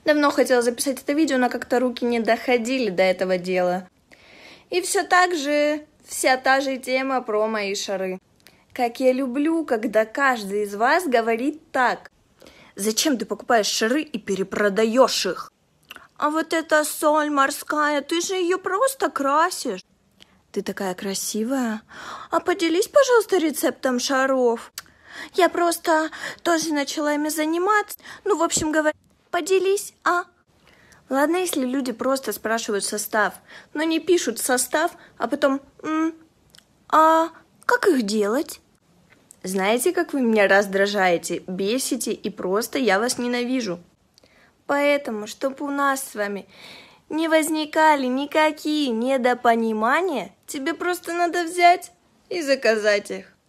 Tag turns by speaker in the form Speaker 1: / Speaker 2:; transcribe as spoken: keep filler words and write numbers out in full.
Speaker 1: Давно хотела записать это видео, но как-то руки не доходили до этого дела. И все так же, вся та же тема про мои шары. Как я люблю, когда каждый из вас говорит так. Зачем ты покупаешь шары и перепродаешь их? А вот эта соль морская, ты же ее просто красишь. Ты такая красивая. А поделись, пожалуйста, рецептом шаров. Я просто тоже начала ими заниматься. Ну, в общем говоря, поделись, а? Ладно, если люди просто спрашивают состав, но не пишут состав, а потом, М, а как их делать? Знаете, как вы меня раздражаете, бесите, и просто я вас ненавижу. Поэтому, чтобы у нас с вами не возникали никакие недопонимания, тебе просто надо взять и заказать их.